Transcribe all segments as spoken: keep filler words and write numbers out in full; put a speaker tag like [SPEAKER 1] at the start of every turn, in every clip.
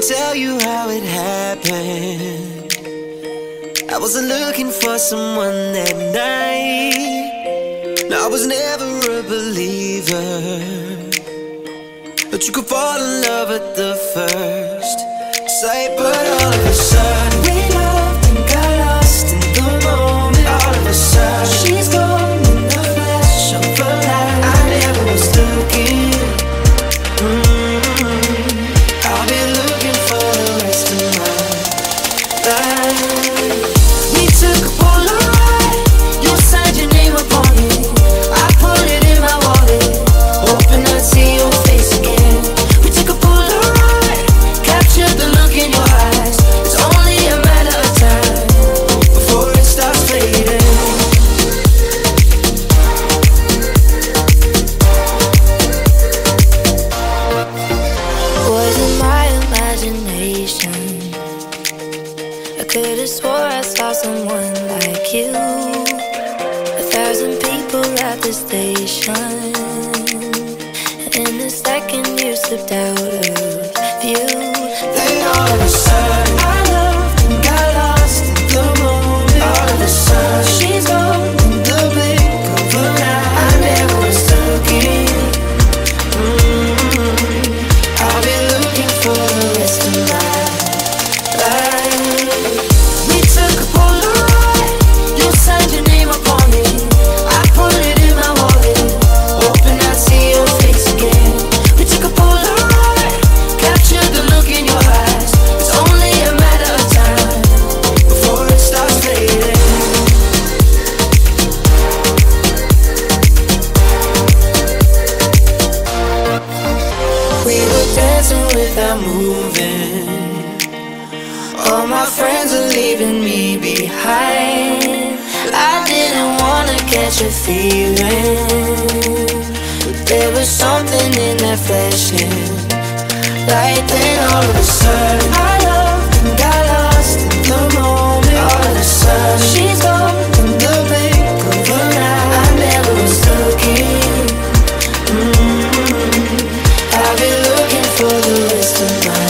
[SPEAKER 1] tell you how it happened. I wasn't looking for someone that night. No, I was never a believer, but you could fall in love at the first sight. But all of a sudden we loved and got lost in the moment. All of a sudden she's gone in the flash of a light. I never was looking. mm-hmm. I'll be looking for the rest of my life. We took a Polaroid, you signed your name upon it. I put it in my wallet, hoping I'd see your face again. We took a Polaroid, captured the look in your eyes. It's only a matter of time before it starts fading.
[SPEAKER 2] Was it my imagination? I could've swore I saw someone like you. A thousand people at the station, and the second you slipped out of view,
[SPEAKER 1] Then all of a sudden I loved and got lost in the moment. All of a sudden she's gone in the blink of an eye. I never was looking. mm-hmm. I'll be looking for the rest of my life. We took a Polaroid, you signed your name upon it. I put it in my wallet, hoping I'd see your face again. We took a Polaroid, captured the look in your eyes. It's only a matter of time before it starts fading. We were dancing without moving. All my friends are leaving me behind. I didn't wanna catch a feeling, but there was something in that flashing light. Then all of a sudden I loved and got lost in the moment. All of a sudden she's gone in the blink of an eye. I never was looking. mm-hmm. I'll be looking for the rest of my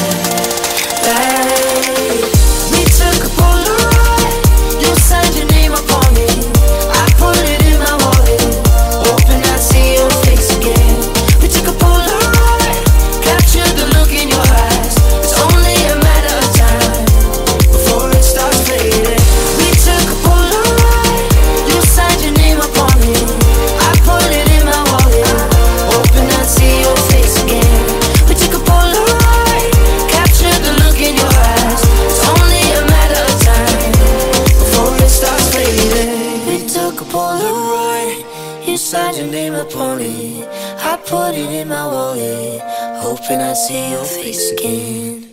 [SPEAKER 1] life. We took a Polaroid, you signed your name upon it. I put it in my wallet, hoping I'd see your face again. We took a Polaroid, captured the look in your eyes. It's only a matter of time before it starts fading. We took a Polaroid, you signed your name upon it. I put it in my wallet, hoping I'd see your face again. We took a Polaroid, captured the look in your eyes. It's only a matter of time before it starts fading. We took a Polaroid, you signed your name upon it. I put it in my wallet, hoping I'd see your face again.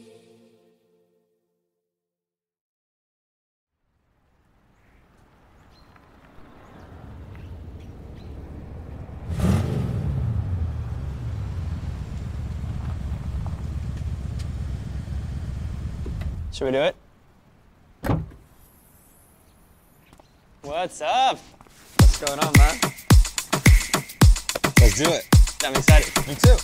[SPEAKER 3] Should we do it? What's up?
[SPEAKER 4] What's going on, man? Let's do it.
[SPEAKER 3] I'm excited.
[SPEAKER 4] Me too.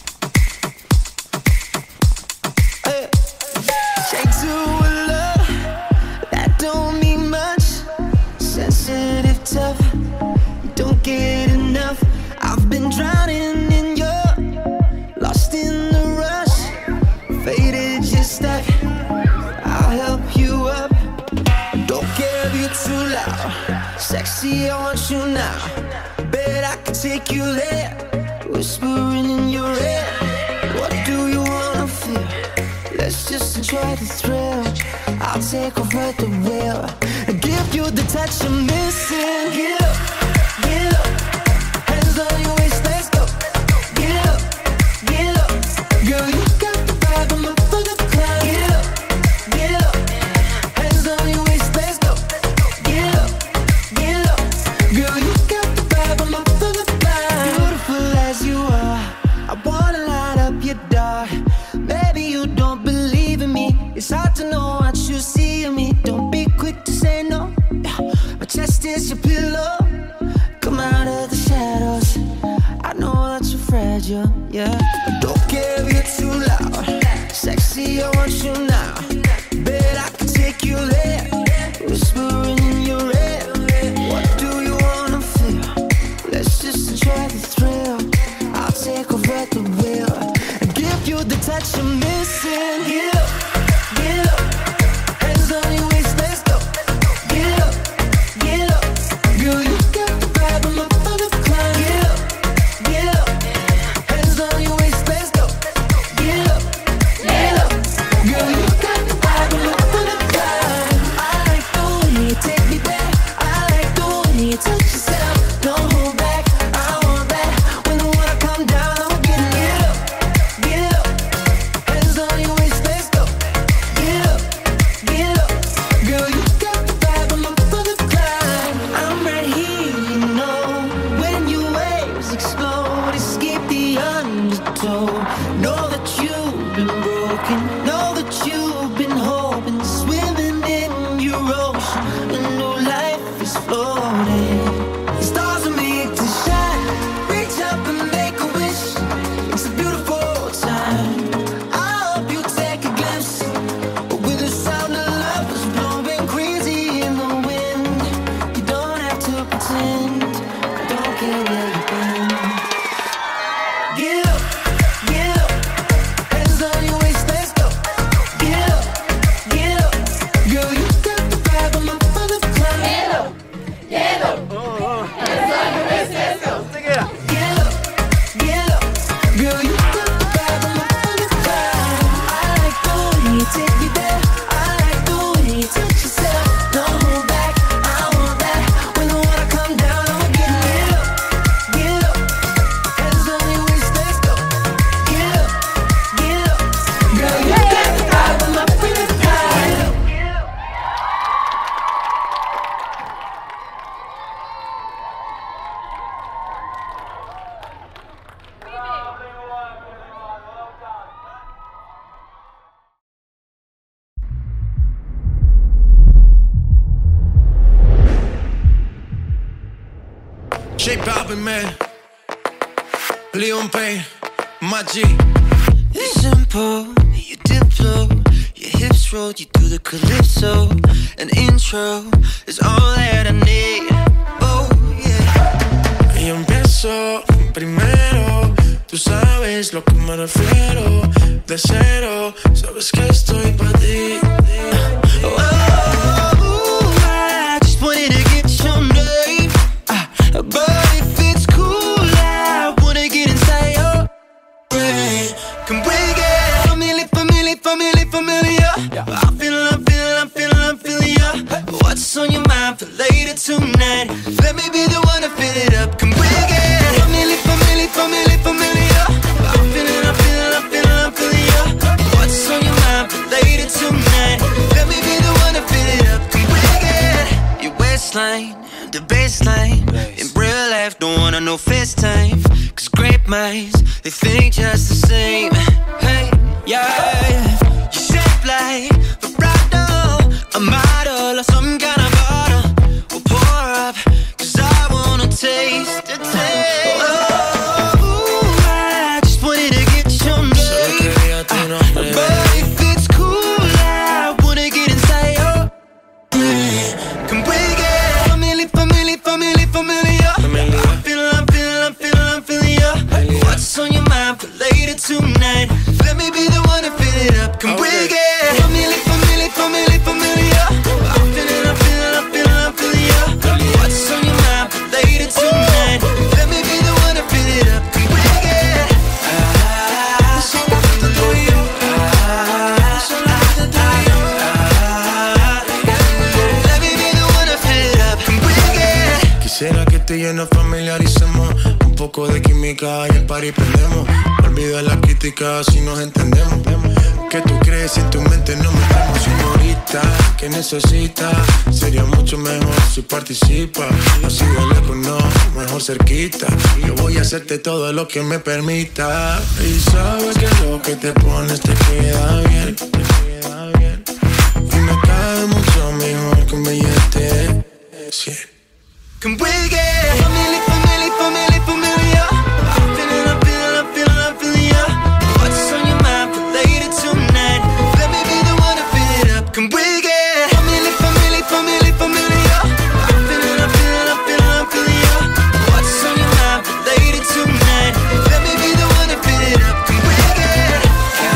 [SPEAKER 1] Shake to a love that don't mean much. Sensitive, tough, you don't get enough. I've been drowning in your, lost in the rush, faded, just stuck. I'll help you up. Don't care if you're too loud. Sexy, I want you now. Bet I can take you there. Whispering in your ear. What do you wanna feel? Let's just enjoy the thrill. I'll take over the wheel and give you the touch I'm missing. Get up, get up. Hands on your waist, let's go. Get up, get up. Girl, you got the vibe, I'm up for the climb. Get up, get up. Hands on your waist, let's go. Get up, get up. Girl, you got the vibe, I'm up for the climb. Beautiful as you are, I wanna light up your dark. Maybe you don't believe in me. It's hard to know what you see in me. Don't be quick to say no. My chest is your pillow. Come out of the shadows. I know that you're fragile, yeah. Don't care if you're too loud. Sexy, I want the touch you're missing. Get up, get up, hands on your waist, let's go. Get up, get up, girl, you got the vibe, I'm up for the climb. Get up, get up, hands on your waist, let's go. Get up, get up, girl, you got the vibe, I'm up for the climb. I like the way you take me back, I like the way you touch yourself. Don't hold back, I want that. When the water come down, I'ma get it. Get up, get up, hands on your waist, let's go. Get up, get up, girl, you got the vibe, I'm up for the climb. I'm right here, you know. When your waves explode, escape the undertow. Know that you've been broken, know that you've been hoping, swimming in your ocean, and no life is floating. The stars are made to shine. Reach up and make a wish. It's a beautiful time. I hope you take a glimpse. With the sound of love is blowing crazy in the wind. You don't have to pretend. I don't care where you've been. Get up, get up, hands on your waist, let's go. Get up, get up, girl, you got the vibe, I'm up for the climb. Get up, get up, hands on your waist, let's go. Get up, get up, girl, you got the vibe, I'm up for the climb. I like the way you take me there, I like the way you touch yourself. Don't hold back, I want that. When the water come down, I'ma get it. Get up, get up, hands on your waist, let's go. Get up, get up, girl, you got the vibe, I'm up for the climb.
[SPEAKER 4] J Balvin, man. Leon Payne, my G.
[SPEAKER 1] It's simple, you dip low, your hips roll, you do the calypso. An intro is all that I need. Oh yeah.
[SPEAKER 4] Y empiezo primero. Tú sabes lo que me refiero. De cero, sabes que estoy pa' ti.
[SPEAKER 1] Oh, I just wanted to get your name. Uh, but if it's cool, I wanna get inside your brain. Can we get familiar, familiar, familiar, familiar? I'm feeling, I'm feeling, I'm feeling, I'm feeling ya. What's on your mind for later tonight? Let me be the one to fill it up. Can we get familiar, familiar, familiar, familiar? I'm feeling, I'm feeling, I'm feeling, I'm feeling ya. What's on your mind for later tonight? Let me be the one to fill it up. Can we get your waistline, the baseline? In real life, don't wanna know FaceTime. Cause great minds, they think just the same. Hey, yeah. You shape like vibrato, a model or some kind of bottle. We'll pour up, cause I wanna taste the taste. Oh, I just wanted to get your
[SPEAKER 4] Solo
[SPEAKER 1] name.
[SPEAKER 4] quería tu nombre.
[SPEAKER 1] But if it's cool, I wanna get inside your brain. Can we get familiar, familiar, familiar, familiar?
[SPEAKER 4] Familiar.
[SPEAKER 1] I'm feeling, I'm feeling, I'm feeling, I'm feeling ya. What's on your mind for later tonight? Let me be the one to fill it up. Can we
[SPEAKER 4] Okay.
[SPEAKER 1] get familiar, familiar, familiar, familiar? I'm feeling, I'm feeling, I'm feeling, I'm feeling ya. What's on your mind for later tonight? Let me be the one to fill it up. Can we get ah, solo para tú y yo? Ah, solo para tú y yo? Ah, let me be the one to fill it up. Can we get
[SPEAKER 4] Quisiera que tú y yo nos familiaricemos. Un poco de química y el party prendemos. Olvida la crítica si nos entendemos. ¿Qué tú crees si en tu mente no metemos? Señorita, ¿qué necesitas? Sería mucho mejor si participa. Así de lejos no, mejor cerquita. Yo voy a hacerte todo lo que me permita. Y sabes que lo que te pones te queda bien, te queda bien. Y me cae mucho mejor que un billete cien.
[SPEAKER 1] Can we get familiar, familiar, familiar, familiar? I'm feeling, I'm feeling, I'm feeling, I'm feeling ya. What's on your mind for later tonight? Let me be the one to fill it up. Can we get familiar, familiar, familiar, familiar? I'm feeling, I'm feeling, I'm feeling, I'm feeling ya. What's on your mind for later tonight? Let me be the one to fill it up. Can we get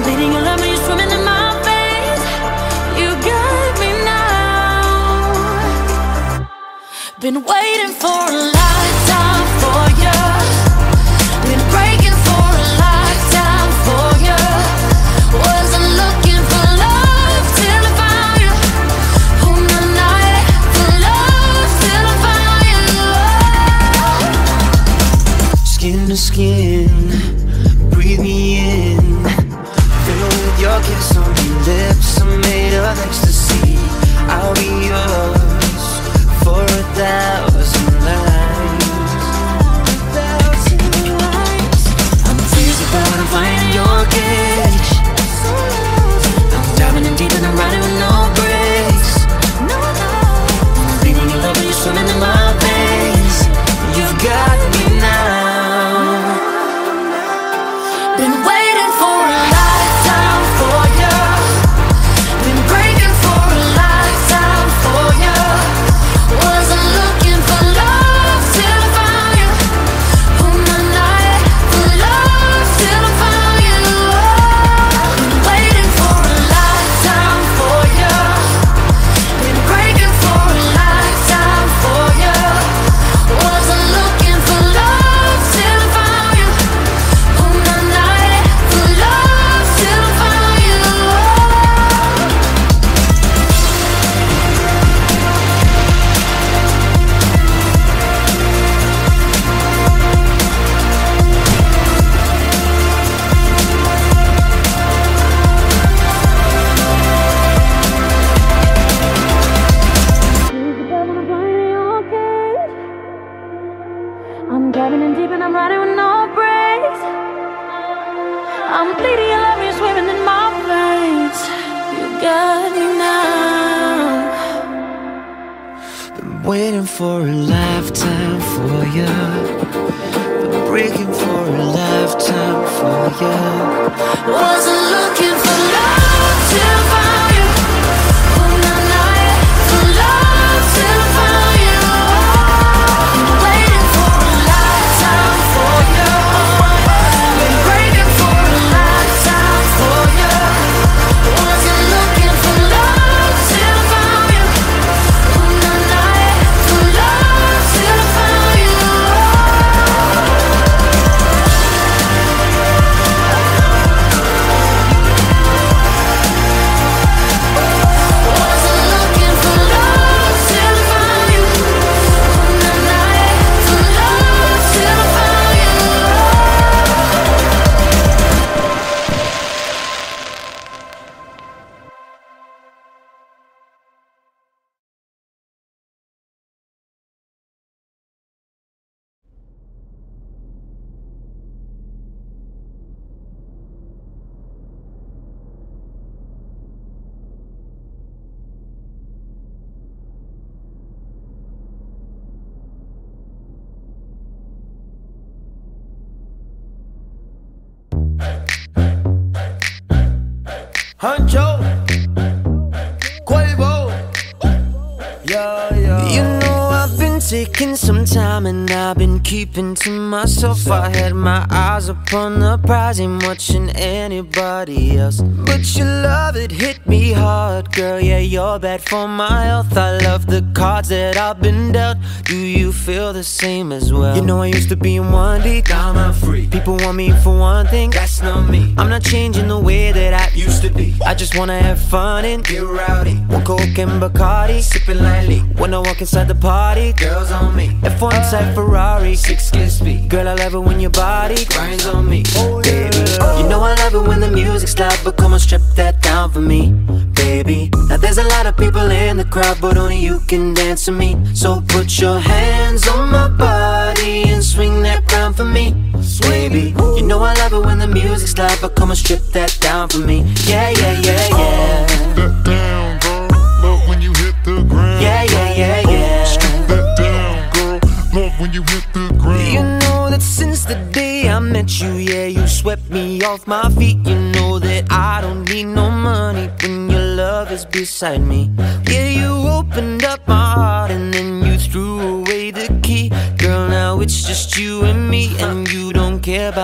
[SPEAKER 2] bleeding your love when you're swimming in my veins. You got me now. Been waiting for a lifetime for you. Been breaking for a lifetime for you. Wasn't looking for love till I found you. On the night for love till I found you.
[SPEAKER 1] Skin to skin, breathe me in. Fill with your kiss on your lips, I'm made of ecstasy. I'll be yours for a thousand lives. Thousand lives. I'm crazy about I'm finding your cage. I'm diving in deep and I'm riding with no brakes. I'm bleeding your love when you're swimming in my veins. You've got me now.
[SPEAKER 2] Been waiting for a lifetime for you. Been breaking for a lifetime for you. Wasn't looking for love till I found you. On the night for love till I found you. Been waiting for a lifetime for you. Been breaking for a lifetime for you. Wasn't looking for love till I found you. On the night for love till I found you. I'm diving in deep and I'm riding with no brakes. I'm bleeding your love, you're swimming in my veins. You got me now.
[SPEAKER 1] Been waiting for a lifetime for you. Been breaking for a lifetime for you.
[SPEAKER 2] Wasn't looking for love till I found you. On the night for love till I found you. Been waiting for a lifetime for you. Been breaking for a lifetime for you. Wasn't looking for love till I found you. On the night for love till I found you. Wasn't looking for love till I found you. On the night for love till I found you.
[SPEAKER 1] Huncho, Quavo, yeah, yeah. You know I've been taking some time and I've been keeping to myself. I had my eyes upon the prize, ain't watching anybody else. But your love, it hit me hard, girl. Yeah, you're bad for my health. I love the cards that I've been dealt. Do you feel the same as well? You know I used to be in one deep, now I'm free. People want me for one thing, that's not me. I'm not changing the way that I used to be. I just wanna have fun and get rowdy. One Coke and Bacardi, sipping lightly. When I walk inside the party, girls on me. F one type Ferrari, six kill speed. Girl, I love it when your body grinds on me, baby. You know I love it when the music's loud, but come on, strip that down for me, baby. Now there's a lot of people in the crowd, but only you can dance to me. So put your hands on my body and swing that crown for me, baby. You know I love it when the music's loud, but come on, strip that down for me. Yeah, yeah, yeah, yeah.
[SPEAKER 5] Strip that down, girl. Love when you hit the ground.
[SPEAKER 1] Yeah, yeah, yeah, yeah.
[SPEAKER 5] Strip that down, girl. Love when you hit the ground.
[SPEAKER 1] You know that since the day I met you, yeah, you swept me off my feet. You know that I don't need no money when your love is beside me. Yeah, you opened up my heart and then you threw away the key. Girl, now it's just you and me, and you don't care about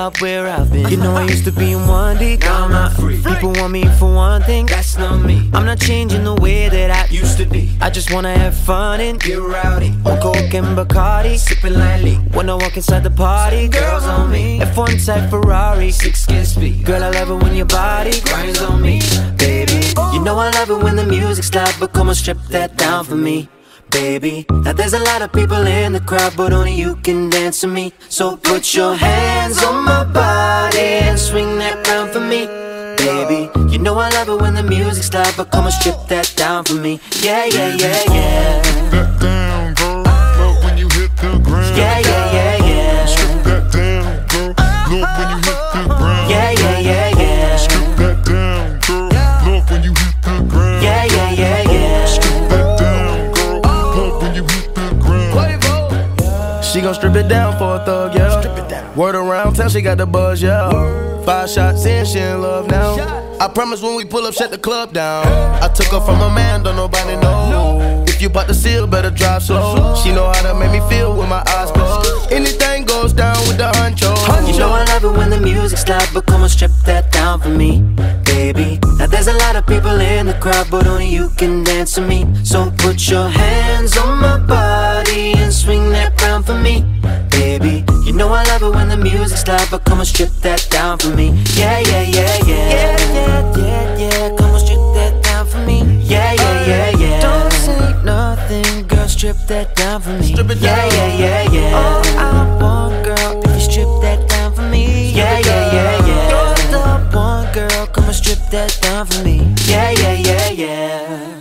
[SPEAKER 1] up where I've been. You know I used to be in one deep, now I'm not free. People want me for one thing, that's not me. I'm not changing the way that I used to be. I just wanna have fun and get rowdy. On coke and Bacardi, sipping lightly. When I walk inside the party, girls on me. F one type Ferrari, six skin speed. Girl, I love it when your body grinds on me, baby. You know I love it when the music's loud, but come on, strip that down for me, baby. Now there's a lot of people in the crowd, but only you can dance to me. So put your hands on my body and swing that round for me, baby. You know I love it when the music's loud, but come on, strip that down for me. Yeah, yeah, yeah, yeah.
[SPEAKER 5] Strip that down, girl. Love when you hit the ground.
[SPEAKER 1] Yeah, yeah, yeah, yeah.
[SPEAKER 5] Strip that down, girl. Love when you hit the ground.
[SPEAKER 1] Yeah, yeah, yeah, yeah.
[SPEAKER 5] Strip that down, girl. Love when you hit the ground.
[SPEAKER 1] Yeah, yeah, yeah, yeah.
[SPEAKER 5] Strip that down, girl. Love when you hit the ground.
[SPEAKER 6] She gon' strip it down for a thug, yeah. Strip it down. Word around town, she got the buzz, yeah. Five shots in, she in love now. I promise when we pull up, shut the club down. I took her from a man, don't nobody know. If you bout to seal, better drive slow. She know how to make me feel with my eyes closed. Anything goes down with the honcho.
[SPEAKER 1] You know I love it when the music's loud, but come on, strip that down for me, baby. Now there's a lot of people in the crowd, but only you can dance to me. So put your hands on my body and swing that round for me, baby. You know I love it when the music's loud, but come on, strip that down for me. Yeah, yeah, yeah, yeah. Yeah, yeah, yeah, yeah. Come on, strip that down for me. Yeah, yeah, yeah, yeah. Don't say nothing, girl, strip that down for me.
[SPEAKER 6] Strip it down.
[SPEAKER 1] Yeah, yeah, yeah, yeah. All I want, girl, if you strip that down for me. Yeah, yeah, yeah, yeah. You're the one, girl, come on, strip that down for me. Yeah, yeah, yeah, yeah.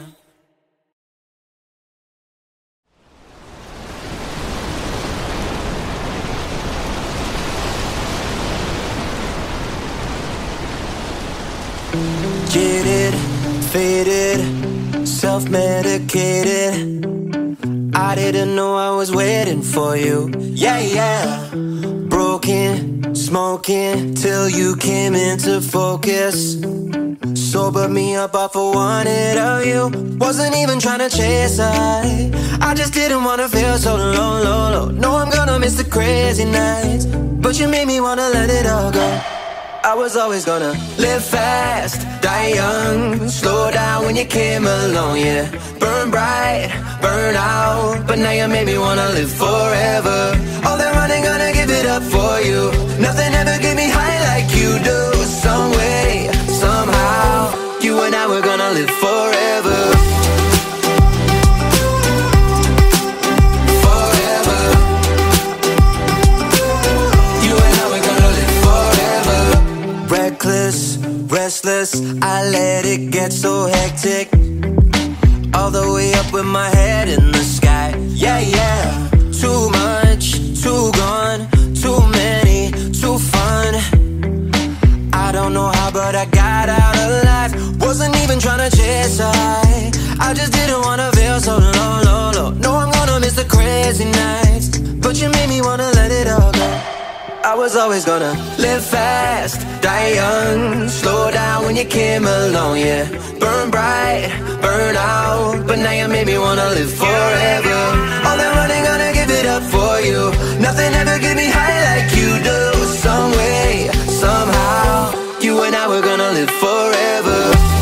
[SPEAKER 7] Jaded, faded, self-medicated. I didn't know I was waiting for you. Yeah, yeah. Broken, smoking, till you came into focus. Sobered me up off of wanted of you. Wasn't even trying to chase I I just didn't wanna feel so low, low, low. No, I'm gonna miss the crazy nights, but you made me wanna let it all go. I was always gonna live fast, die young, slow down when you came along, yeah. Burn bright, burn out, but now you made me wanna live forever. All that running, gonna give it up for you. Nothing ever get me high like you do. Some way, somehow, you and I were gonna live forever. Forever. You and I were gonna live forever. Reckless, restless, I let it get so hectic. All the way up with my head in the sky. Yeah, yeah. Too much, too gone, too many, too fun. I don't know how, but I got out alive. Wasn't even trying to chase I I just didn't wanna feel so low, low, low. No, I'm gonna miss the crazy nights, but you made me wanna let it all go. I was always gonna live fast, die young, slow down when you came along, yeah. Burn bright, burn out, but now you made me wanna live forever. All that running, gonna give it up for you. Nothing ever get me high like you do. Some way, somehow, you and I were gonna live forever.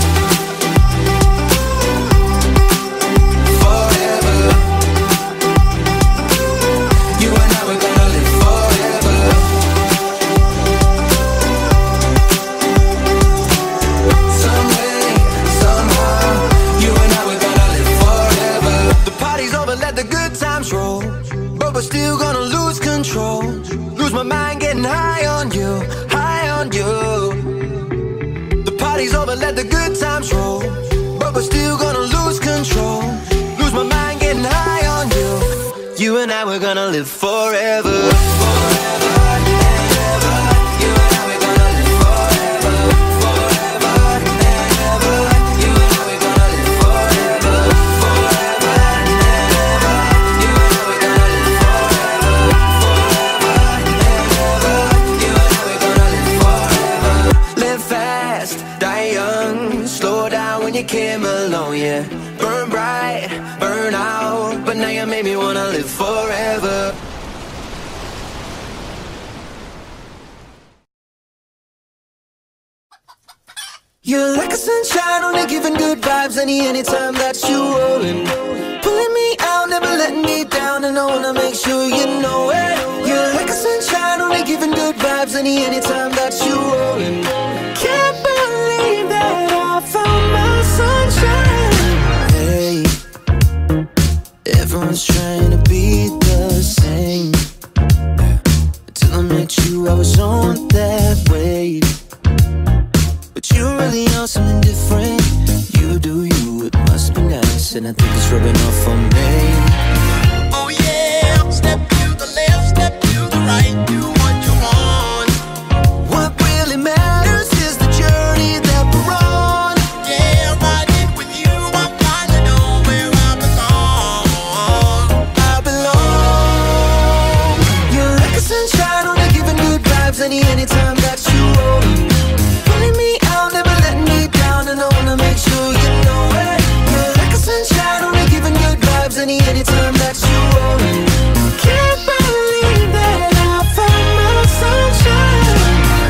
[SPEAKER 7] Forever. You and I were gonna live forever. Some way, somehow, you and I were gonna live forever. The party's over, let the good times roll, but we're still gonna lose control. Lose my mind getting high on you, high on you. The party's over, let the good times roll, but we're still gonna lose control. Lose my mind getting high on you. You and I were gonna live forever. Forever and ever. You and I were gonna live forever. Forever and ever. You and I were gonna live forever. Forever and ever. You and I were gonna live forever. Forever and ever. You and I were gonna live forever. Live fast, die young, slow down when you came along, yeah. Burn bright, burn out, but now you made me wanna live forever. You're like a sunshine, only giving good vibes any anytime that you rollin'. Pulling me out, never letting me down, and I wanna make sure you know it. You're like a sunshine, only giving good vibes any anytime that you rollin'. Can't believe that I found my sunshine. Hey, everyone's trying to be the same. Till I met you, I was on that wave. But you really are something different. You do you, it must be nice, and I think it's rubbing off on me. Oh yeah, step to the left, step to the right, do what you want. What really matters is the journey that we're on. Yeah, riding with you, I'm flying to know where I belong. I belong. You're like a sunshine, only giving good vibes any anytime that you roll. Pulling me out, never letting me down, and I wanna make sure you know it. You're like a sunshine, only giving good vibes any anytime that you roll. Can't believe that I found my sunshine.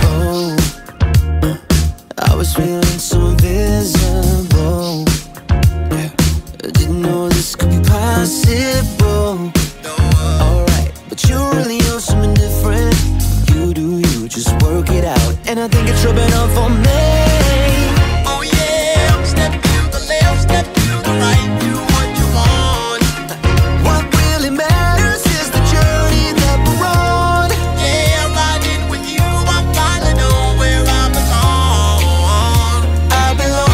[SPEAKER 7] Oh, I was feeling so invisible. Yeah, I didn't know this could be possible. Alright, but you really are something different. You do you, just work it out, and I think it's rubbing off on me. Oh yeah, step to the left, step to the right, do what you want. What really matters is the journey that we're on. Yeah, riding with you, I'm flying to know where I belong. I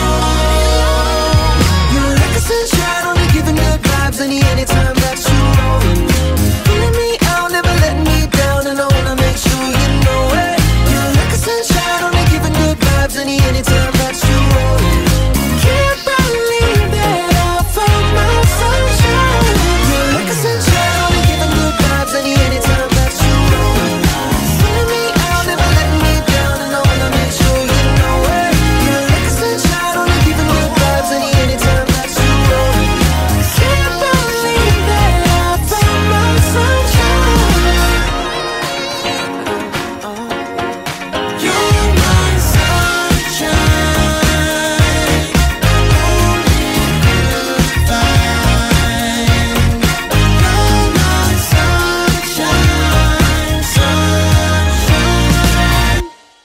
[SPEAKER 7] belong. You're like a sunshine, only giving good vibes any anytime that you roll. Pulling me out, never letting me down, and I wanna make sure you know it. You're like a sunshine, only giving good vibes any anytime that you roll. Can't believe that I found my sunshine. You're like a sunshine, only giving good vibes any anytime that you roll. Pulling me out, never letting me down, and I wanna make sure you know it. You're like a sunshine, only giving good vibes any anytime that you roll. Can't believe that I found my sunshine. You're my sunshine, only good vibes. You're my sunshine, sunshine.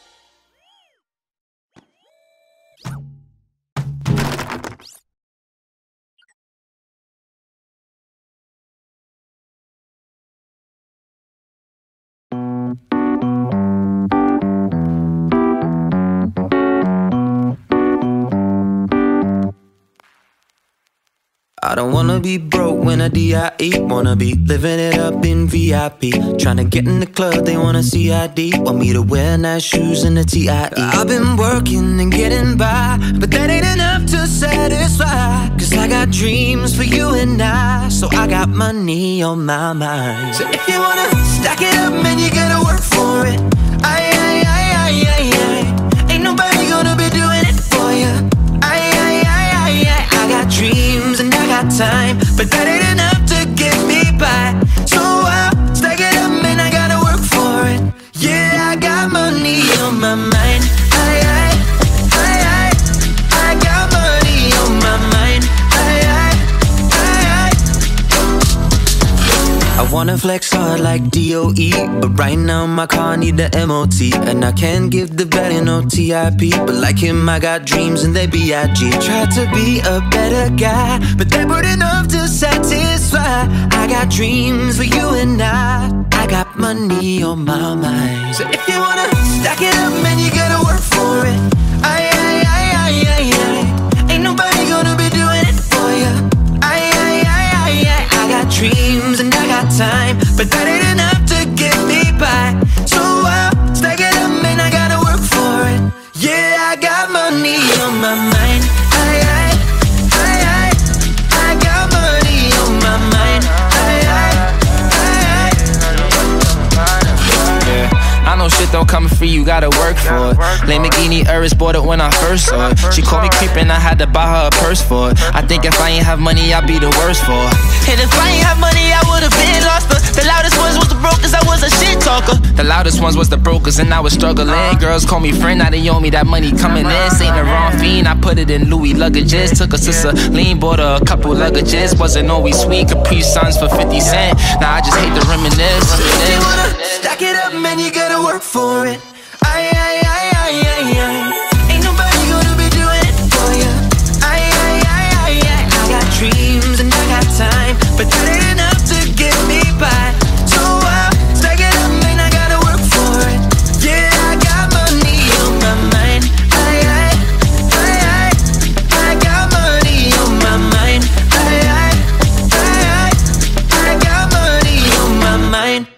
[SPEAKER 7] I don't wanna be broke when I D I E. Wanna be living it up in V I P. Tryna get in the club, they wanna C I D. Want me to wear nice shoes and a T I E. I've been working and getting by, but that ain't enough to satisfy. Cause I got dreams for you and I, so I got money on my mind. So if you wanna stack it up, man, you gotta work for it. Aye, aye, aye, aye, aye, aye. Ain't nobody gonna be doing it for you. Aye, aye, aye, aye, aye. I got dreams and I got time, but that ain't enough to get me by. So I'll stack it up, man, I gotta work for it. Yeah, I got money on my mind. Aye, aye, aye, aye. I got money on my mind. Aye, aye, aye, aye. I wanna flex hard like D O E, but right now my car need the M O T. And I can't give the better no T I P, but like him I got dreams and they B I G. Try to be a better guy, but they weren't enough to satisfy. I got dreams for you and I, I got money on my mind. So if you wanna stack it up, man, you gotta work for it. Aye, aye, aye, aye, aye, aye. Ain't nobody gonna be doing it for you. Aye, aye, aye, aye, aye. I got dreams and I got time, but that ain't enough to get me by. So I'll stack it up, man, I gotta work for it. Yeah, I got money on my mind. Aye, aye, aye, aye. I got money on my mind. Aye, aye, aye, aye.
[SPEAKER 8] Yeah, I know shit shit don't come free, you gotta work for it. Lamborghini Urus bought it when I first saw it. She called me creepin', I had to buy her a purse for it. I think if I ain't have money, I'd be the worst for it. And if I ain't have money, I would've been lost her. The loudest ones was the brokers, I was a shit talker. The loudest ones was the brokers, and I was struggling. Girls call me friend, now they owe me that money coming in. Ain't the wrong fiend, I put it in Louis luggages. Took a sister lean, bought her a couple luggages. Wasn't always sweet, Capri Suns for fifty cent. Now I just hate to reminisce.
[SPEAKER 7] You wanna stack it up, man, you gotta work for it. Aye, aye, aye, aye, aye, aye. Ain't nobody gonna be doing it for ya. Aye, aye, aye, aye, aye. I got dreams and I got time, but that ain't enough to get me by. So I'll stack it up, man, I gotta work for it. Yeah, I got money on my mind. Aye, aye, aye, aye. I got money on my mind. Aye, aye, aye, aye. I got money on my mind.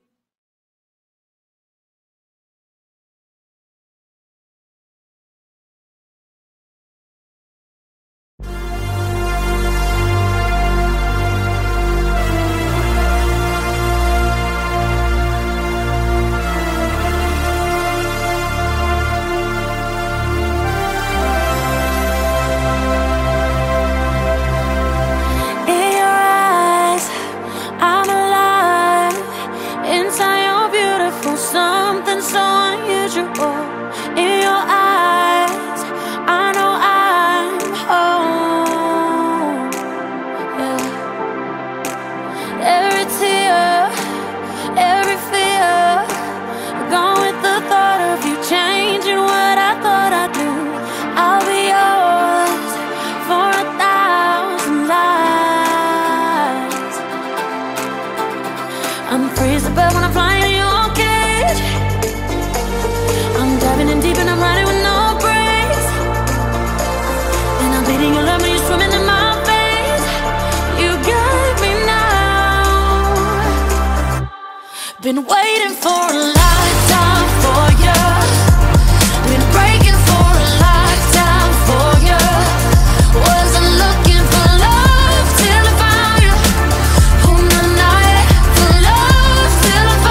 [SPEAKER 2] Been waiting for a lifetime for you. Been breaking for a lifetime for you. Wasn't looking for love till I found you. On the night for love till I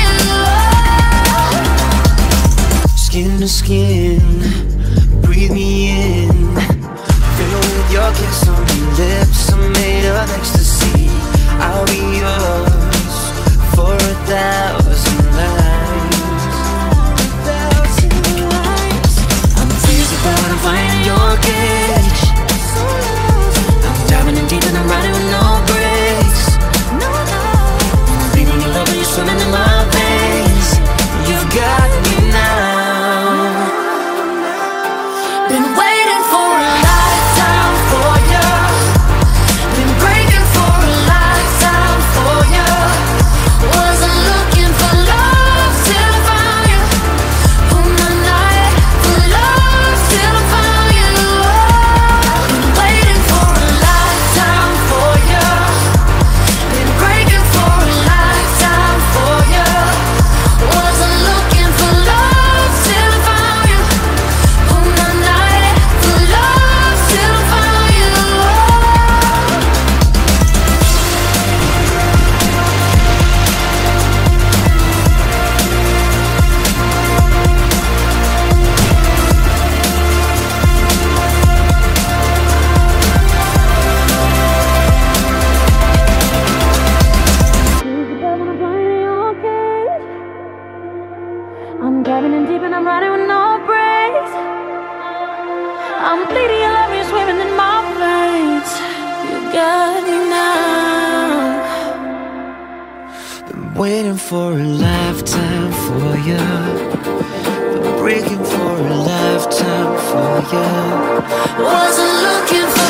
[SPEAKER 2] found you.
[SPEAKER 7] Skin to skin, breathe me in. Fill with your kiss on your lips, I'm made of ecstasy. I'll be yours for a thousand lives. I'm freezing but I'm flying in your cage. I'm diving in deep and I'm riding with no brakes. I'm beating your love when you're swimming in my veins. You've got me now.
[SPEAKER 2] Been waiting for a lifetime for you. Been breaking for a lifetime for you. Wasn't looking for love till I found you. On the night for love till I found you. Been waiting for a lifetime for you. Been breaking for a lifetime for you. Wasn't looking for love till I found you. On the night for love till I found you. I'm diving in deep and I'm riding with no brakes. I'm bleeding your love, you're swimming in my veins. You got me now.
[SPEAKER 7] Been waiting for a lifetime for you. Been breaking for a lifetime for you.
[SPEAKER 2] Wasn't looking for